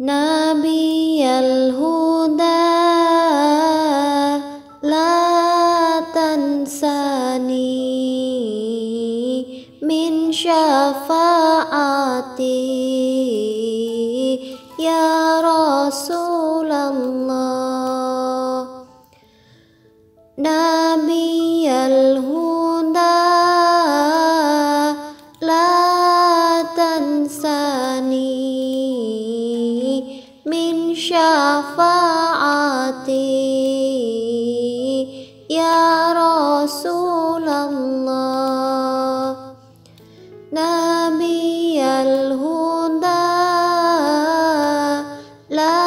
Nabiyal huda la tansani min syafaati ya Rasulullah. Nabiyal huda la tansani min syafaati ya Rasulullah. Nabiyal huda la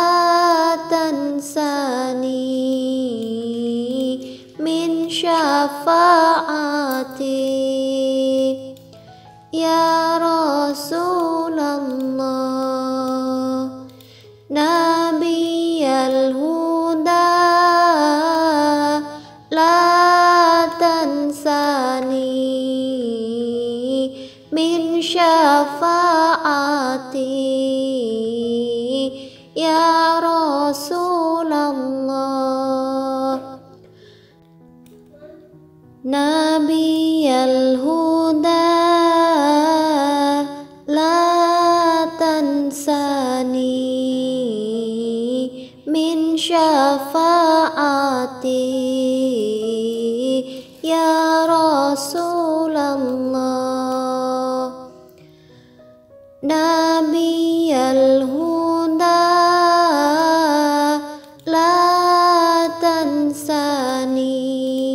tansani min syafaati ya Rasulullah. Nabiyal huda la tansani min syafaati ya Rasulullah. Nabiyal huda la tansani min syafaati ya Rasulullah. Nabiyal huda la tansani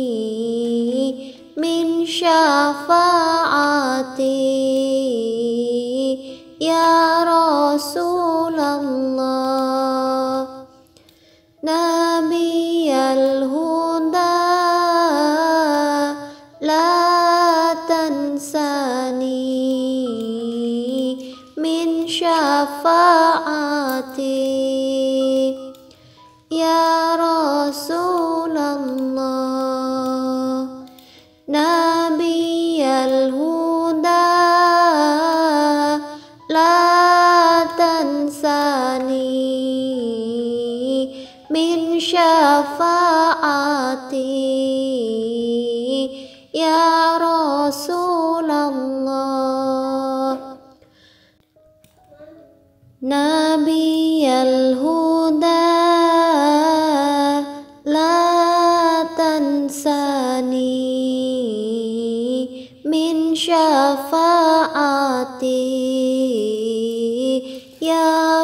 min syafaati ya Rasulullah. Nabiyal huda la tansani min syafaati ya Rasulullah. Nabiyal huda la tansani min syafaati ya Rasulullah. Nabiyal huda la tansani min syafaati ya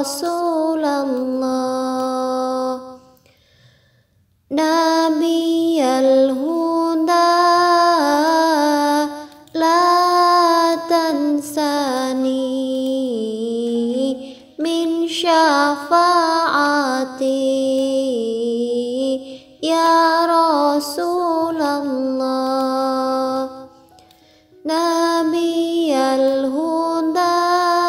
Rasulullah. Nabiyal huda la tansani min syafaati ya Rasulullah. Nabiyal huda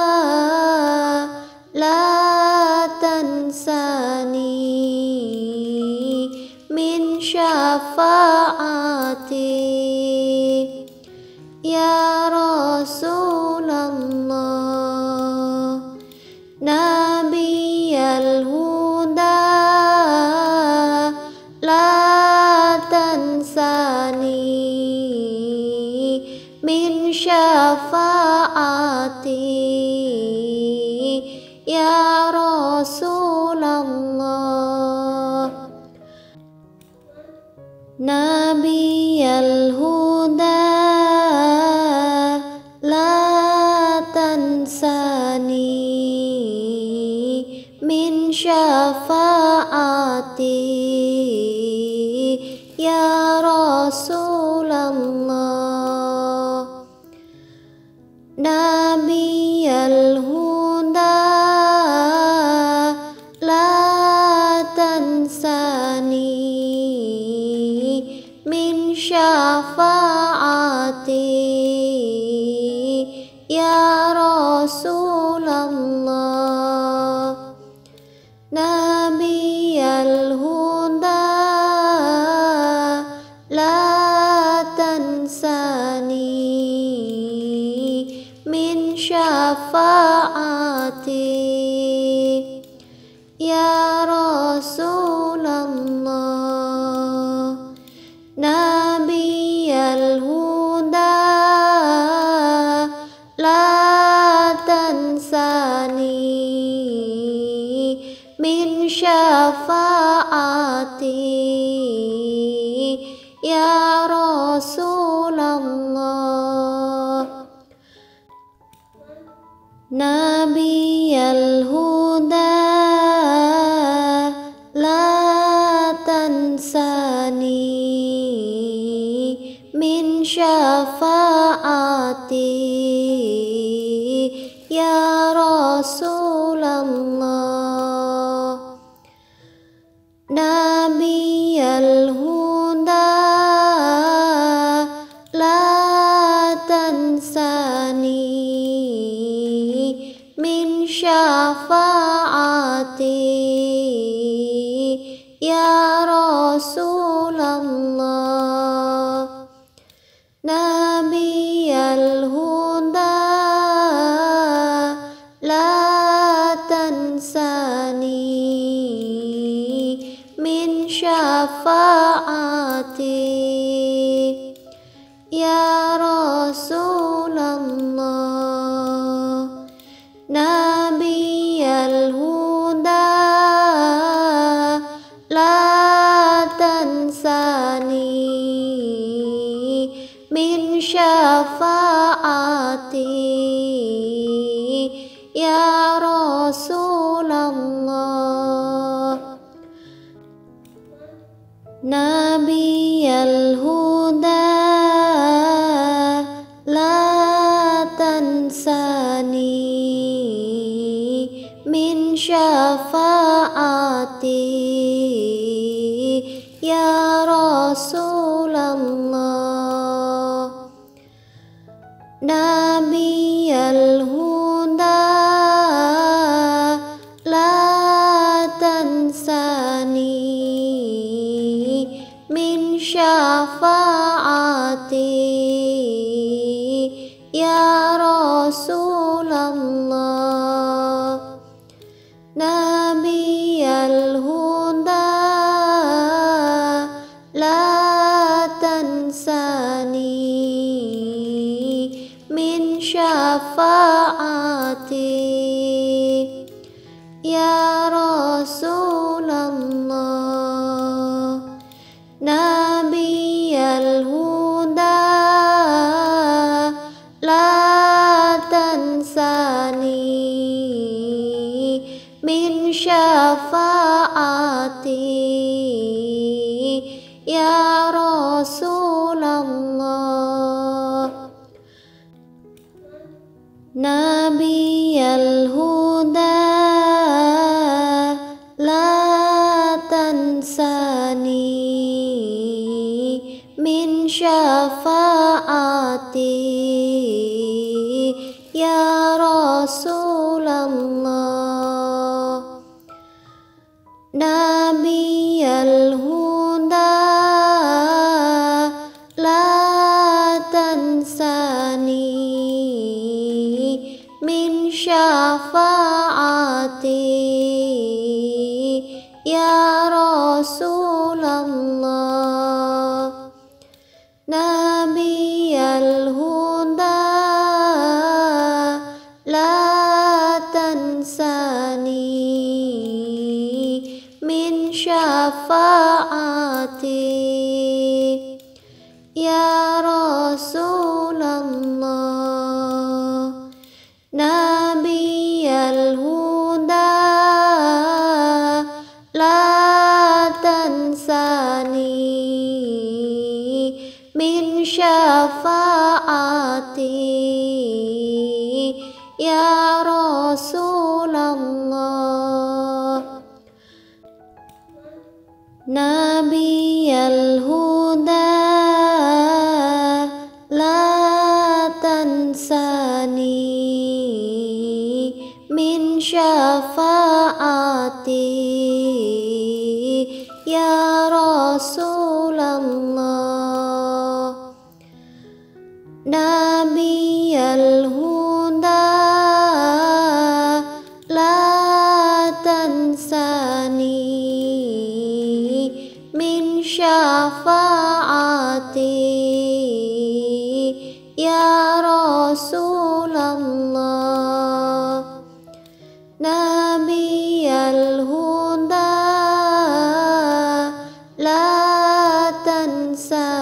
la tansani min syafaati ya Rasulullah. Nabiyal huda la tansani min syafaati ya Rasulullah. Nabiyal huda la tansani min syafaati ya Rasulullah. Nabiyal huda la tansani min syafaati ya Rasulullah. Nabiyal huda la tansani min syafaati ya Rasulullah. Nabiyal huda la tansani min syafaati ya Rasulullah. Nabiyal huda la tansani min syafaati ya Rasulullah. Nabiyal huda la tansani min syafaati ya Rasulullah. Nabiyal huda la tansani min syafaati ya Rasulullah. Nabiyal huda la tansani min syafaati ya Rasulullah. Nabiyal huda la tansani min syafaati ya Rasulullah. Nabiyal huda la tansani min syafaati ya Rasulullah. Nabiyal huda la tansani min syafaati ya Rasulullah. Nabiyal huda la tansani min syafaati ya Rasulullah. Nabiyal huda la tansani min syafaati ya Rasulullah. Nabiyal huda la tansani min syafaati ya Rasulullah. Nabiyal huda la tansani min syafaati ya Rasulullah. Nabiyal huda la tansani min syafaati ya Rasulullah. Nabiyal huda la tansani min syafaati ya Rasulullah. Nabiyal huda la tansani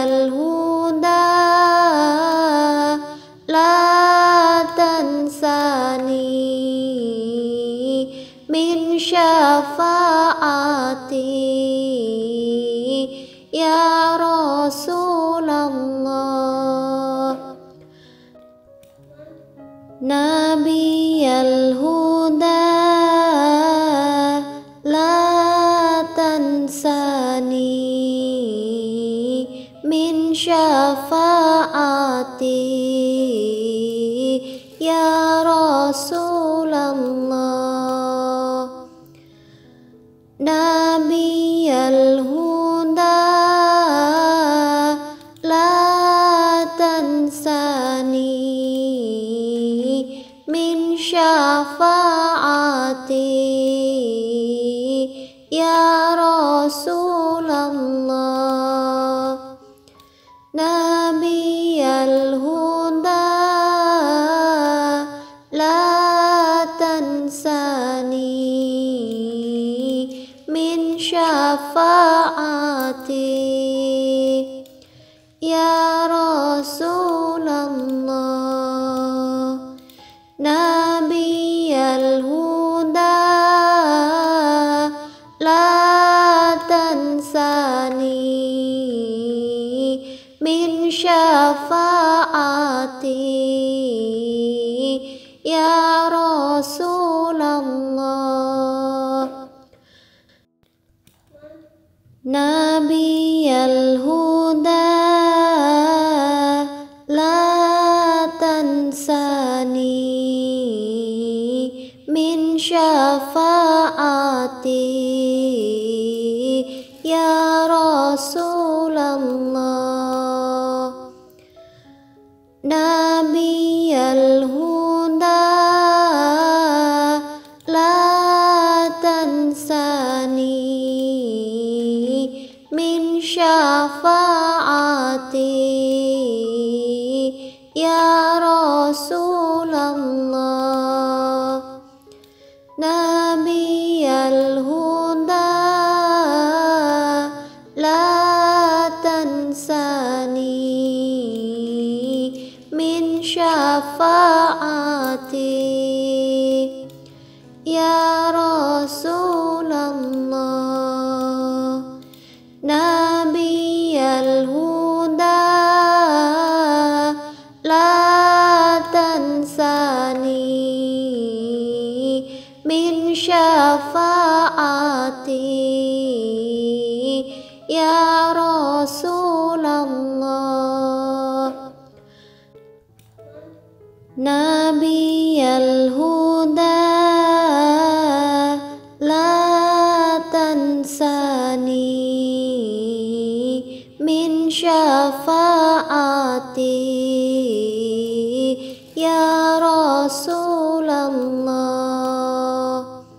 الهدى لا تنساني من شفاعتي يا رسول الله نبي الهدى لا تنساني من شفاعتي يا رسول الله نبي الهدى لا تنساني من شفاعتي يا رسول الله نبي الهدى لا تنساني من شفاعتي يا رسول الله نبي الهدى لا تنساني من شفاعتي يا رسول الله نبي الهدى لا تنساني من شفاعتي يا رسول الله نبي الهدى لا تنساني من شفاعتي يا رسول الله نبي الهدى لا تنساني من شفاعتي يا رسول الله نبي الهدى لا تنساني من شفاعتي يا رسول الله نبي الهدى لا تنساني من شفاعتي يا رسول الله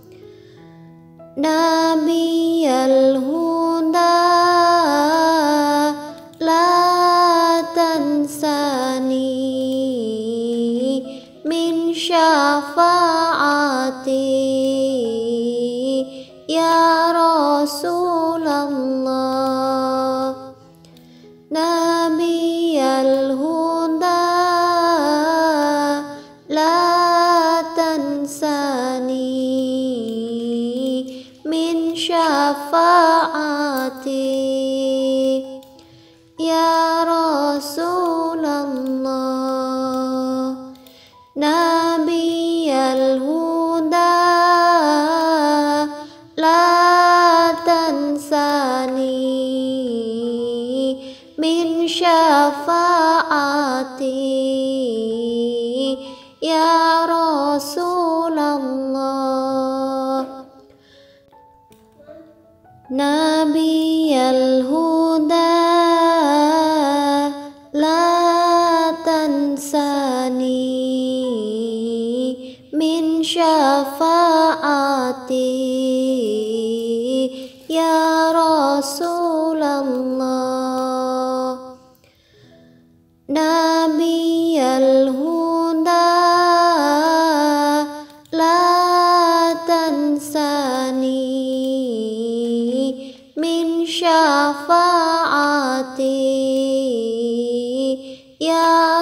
نبي الهدى لا تنساني من شفاعتي يا رسول الله نبي الهدى لا تنساني من شفاعتي يا رسول الله نبي الهدى لا تنساني من شفاعتي يا رسول الله نبي الهدى لا تنساني من شفاعتي يا رسول الله نبي الهدى لا تنساني من ya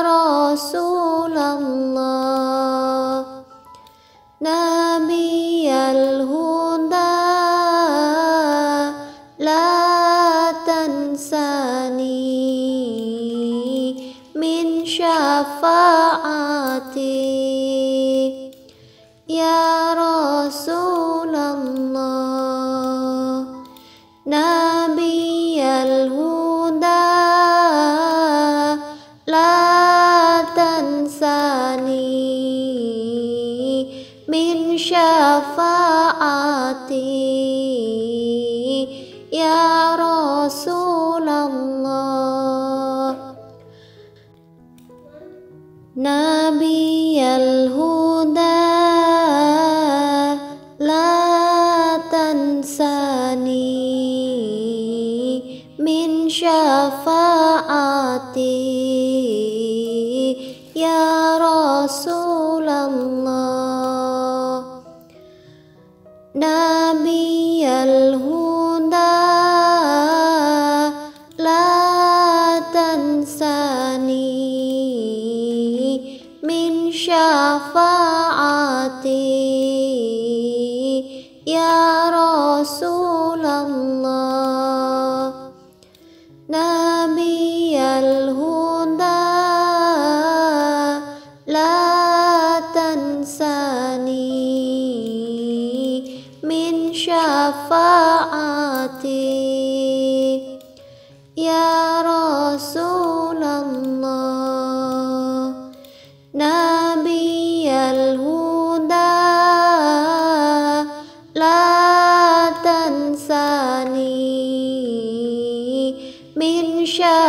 Rasulullah. Nabiyal huda la tansani min syafaati ya Rasulullah. Nabiyal huda la tansani min syafaati ya Rasulullah. Nabiyal huda la tansani min syafaati ya Rasulullah. Nabiyal huda la tansani min syafaati ya Rasulullah. Nabiyal huda la tansani min syafaati ya Rasulullah. Nabiyal huda la tansani min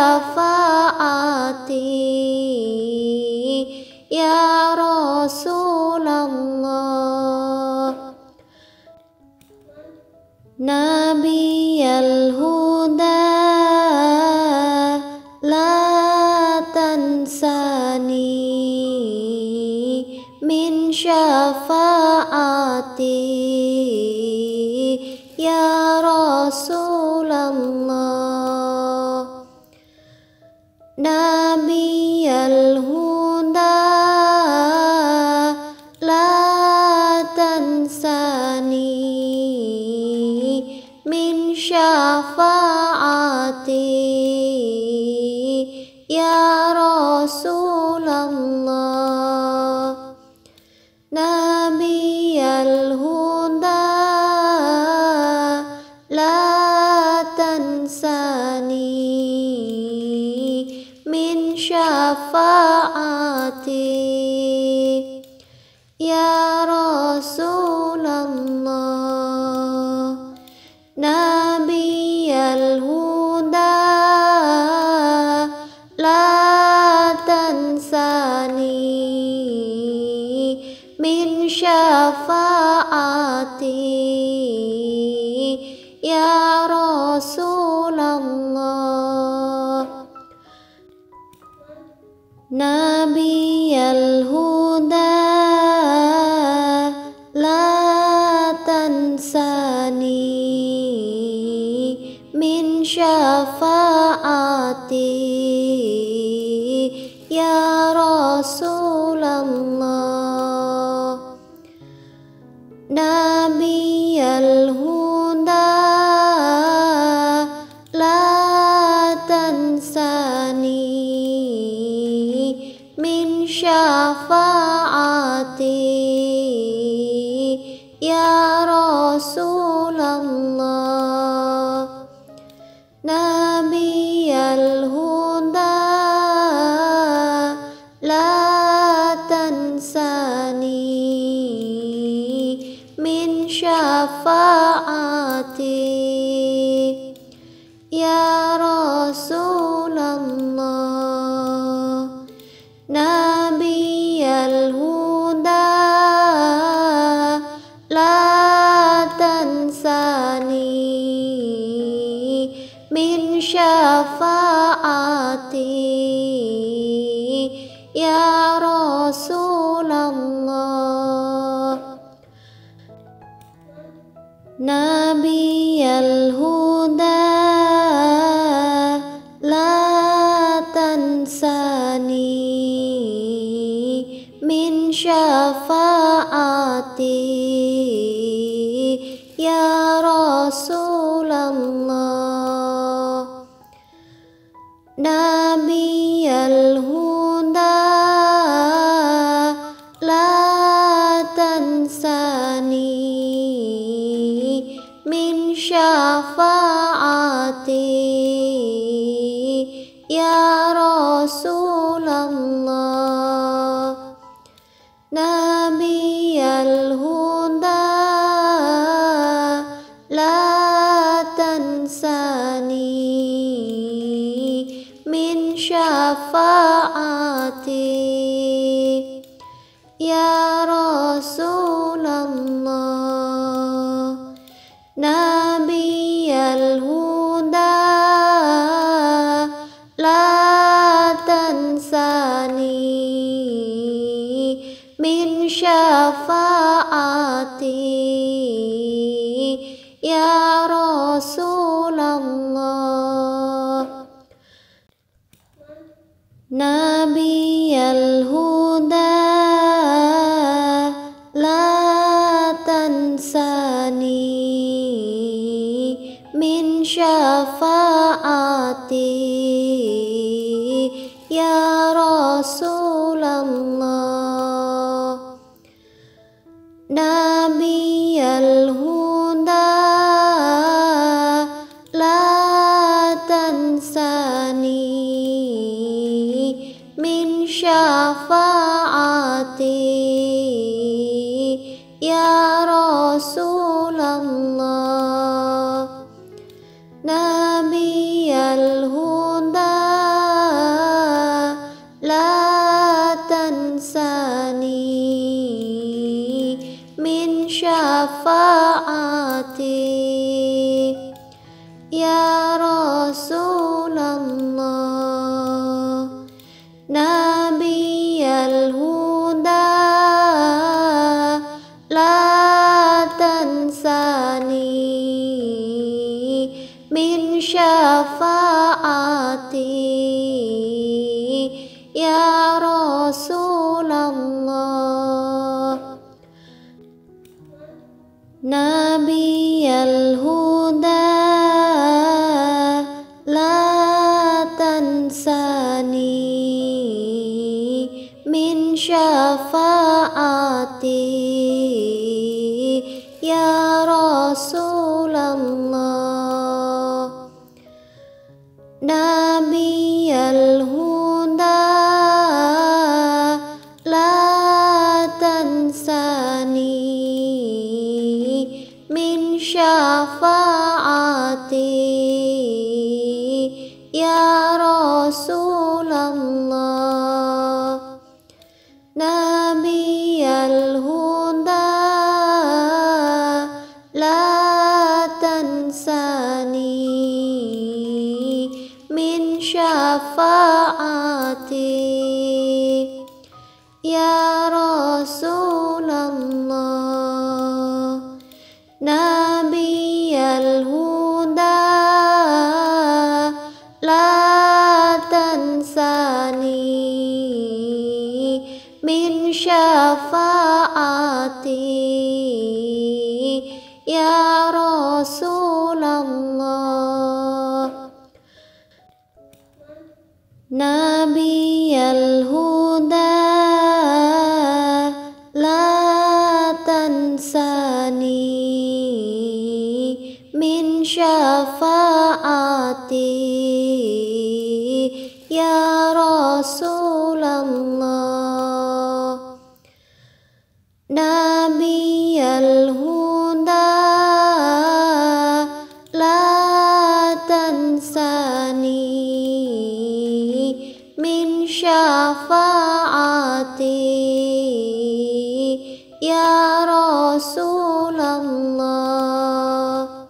syafaati ya Rasulullah. Nabiyal huda la tansani min syafaati ya Rasulullah. Nabiyal huda la tansani min syafaati ya Rasulullah. Nabiyal huda la tansani min syafaati ya Rasulullah. Nabiyal huda la tansani min syafaati ya Rasulullah. Nabiyal huda la tansani min syafaati ya Rasulullah. Nabiyal huda la tansani min syafaati ya Rasulullah. Nabiyal huda la tansani min syafaati ya Rasulullah. Nabiyal huda la tansani min syafaati ya Rasulullah. Nabiyal huda la ya Rasulullah. Nabiyal huda la tansani min syafaati ya Rasulullah. Nabiyal huda la tansani min syafaati ya Rasulullah. Nabiyal huda la tansani min syafaati ya Rasulullah. Nabiyal huda la tansani min syafaati ya Rasulullah. Nabiyal huda la tansani min syafaati ya Rasulullah. Nabiyal huda la tansani min syafaati ya Rasulullah. Nabiyal huda la tansani min syafaati ya Rasulullah. Nabiyal huda la tansani min syafaati ya Rasulullah. Nabiyal huda la tansani min syafaati ya Rasulullah. Nabiyal huda la tansani min syafaati ya Rasulullah. Nabiyal huda la tansani min syafaati ya Rasulullah. Nabiyal huda la tansani min syafaati ya Rasulullah.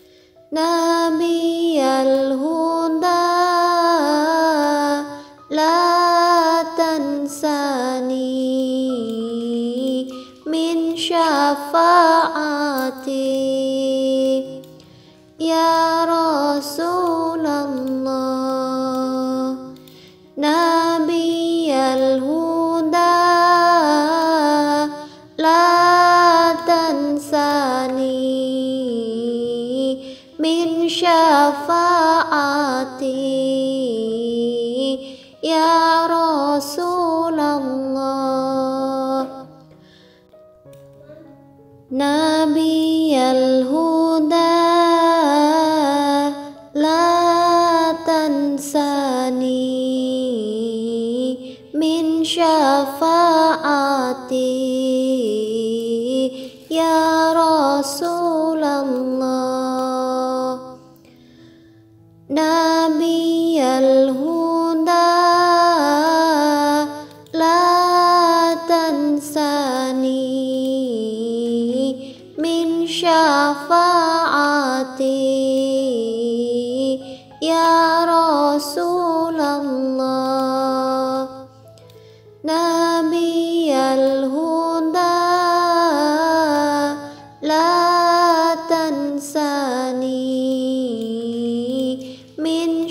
Nabiyal huda la tansani min syafaati ya Rasulullah. Nabiyal huda la tansani min syafaati ya Rasulullah. Nabiyal huda la tansani min syafaati ya Rasulullah. Nabiyal huda la tansani min syafaati ya Rasulullah. Nabiyal huda la tansani min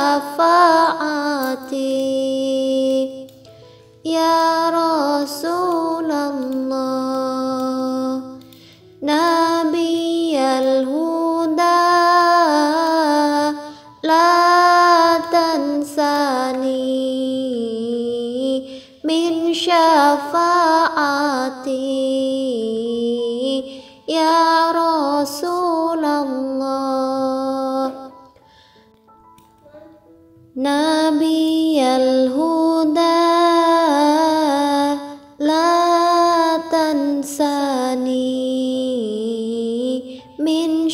syafaati ya Rasulullah. Nabiyal huda la tansani min syafaati ya Rasulullah. Nabiyal huda la tansani min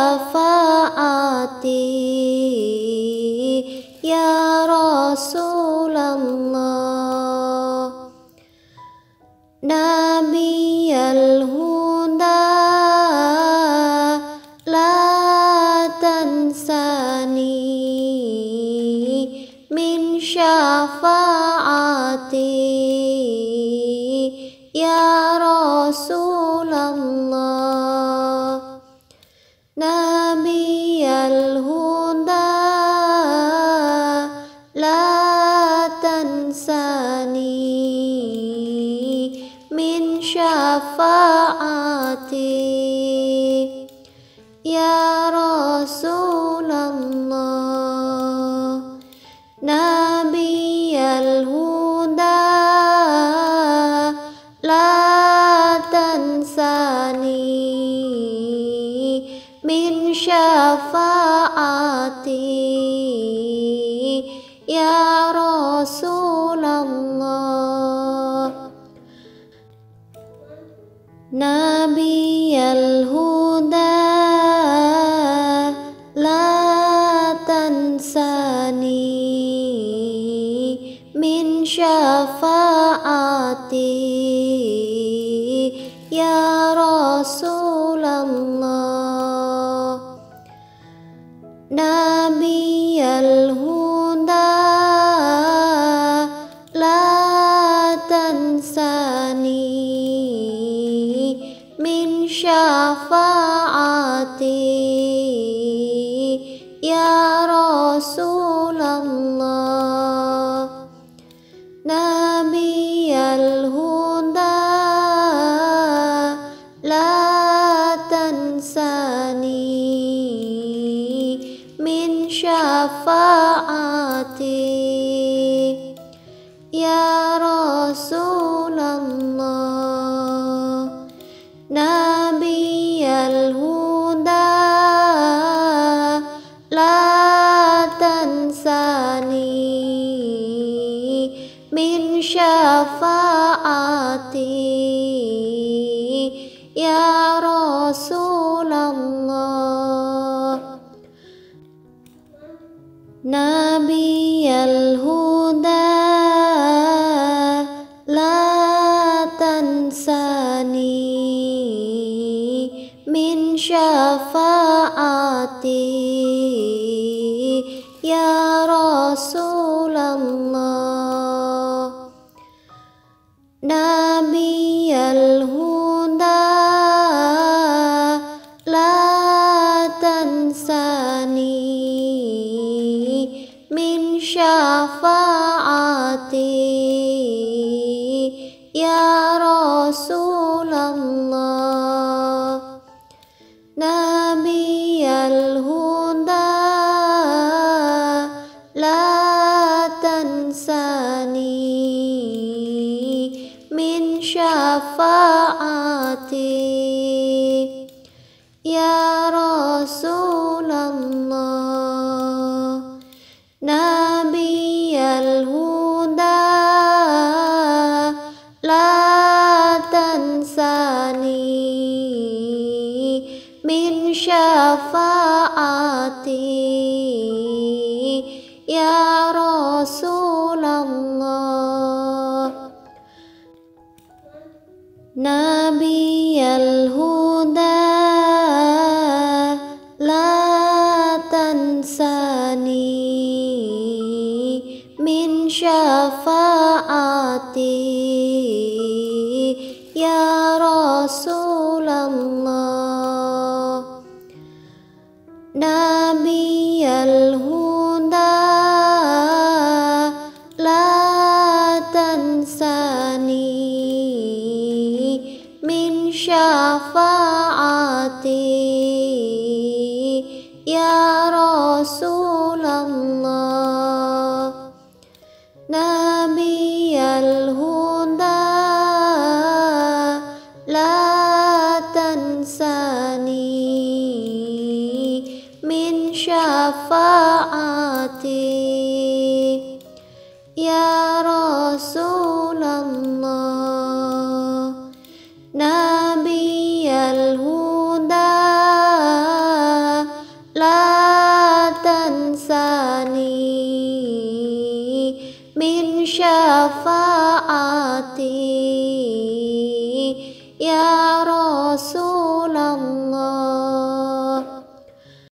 syafaati ya Rasulullah. Nabiyal huda la tansani min syafaati ya Rasulullah. Nabiyal huda la tansani min syafaati ya Rasulullah. Nabiyal huda la tansani min syafaati ya Rasulullah. Nabiyal huda la tansani min syafaati ya Rasulullah. Nabiyal huda la tansani min syafaati ya Rasulullah. Nabiyal huda la tansani min syafaati ya Rasulullah. Nabiyal huda la tansani min syafaati ya Rasulullah. Nabiyal huda la tansani min syafaati ya Rasulullah. Nabiyal huda la tansani min syafaati ya Rasulullah. Nabiyal huda la tansani min syafaati ya Rasulullah. Nabi min syafaati ya Rasulullah. Nabiyal huda la tansani min syafaati ya Rasulullah. Nabiyal huda la tansani min syafaati ya Rasulullah. Nabiyal huda la tansani min syafaati